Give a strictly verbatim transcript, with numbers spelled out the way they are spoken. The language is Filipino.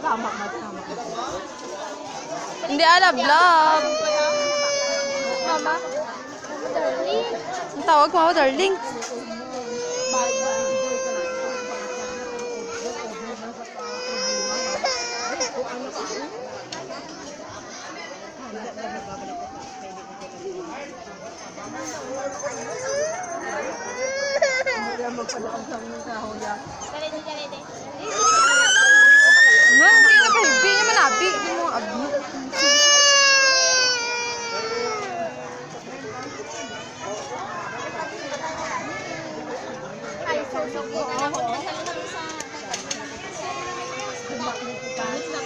Hindi alam, love. Mama? Darling? Ang tawag mo, darling. Nang, hindi na kahibi niya manabi. Hindi mo abi. Ay, so, so,